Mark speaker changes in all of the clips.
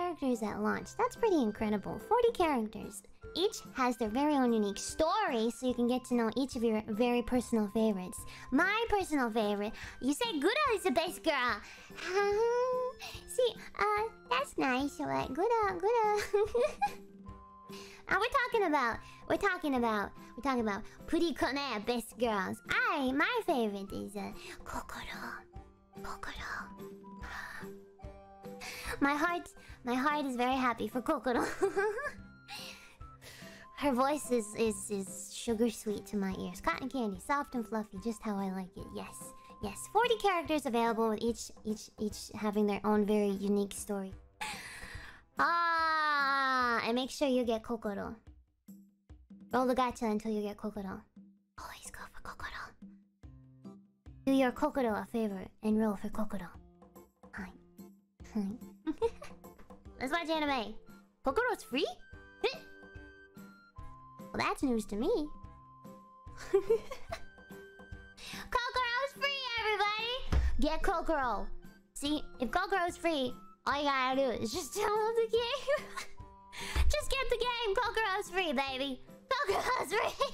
Speaker 1: characters at launch. That's pretty incredible. 40 characters. Each has their very own unique story, so you can get to know each of your very personal favorites. My personal favorite, you say Gura is the best girl. See, that's nice. What? Gura. We're talking about pretty Kone best girls. My favorite is Kokoro. My heart is very happy for Kokoro. Her voice is sugar sweet to my ears. Cotton candy, soft and fluffy, just how I like it. Yes. 40 characters available with each having their own very unique story. And make sure you get Kokoro. Roll the gacha until you get Kokoro. Always go for Kokoro. Do your Kokoro a favor and roll for Kokoro. Hi. Let's watch anime. Kokoro's free? Well, that's news to me. Kokoro's free, everybody! Get Kokoro. See, if Kokoro's free, all you gotta do is just download the game. Just get the game. Kokoro's free, baby. Kokoro's free.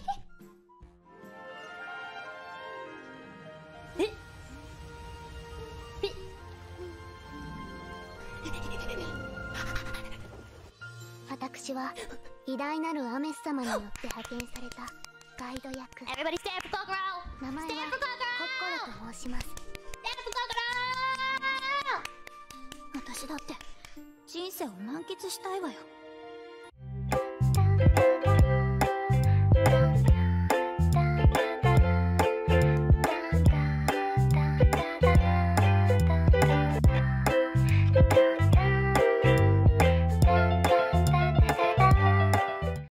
Speaker 2: 私は偉大なるアメス様によって派遣されたガイド役。
Speaker 1: Everybody stand for Kokoro.
Speaker 2: 名前はコッコロと申します。
Speaker 1: Stand for Kokoro.
Speaker 2: 私だって人生を満喫したいわよ。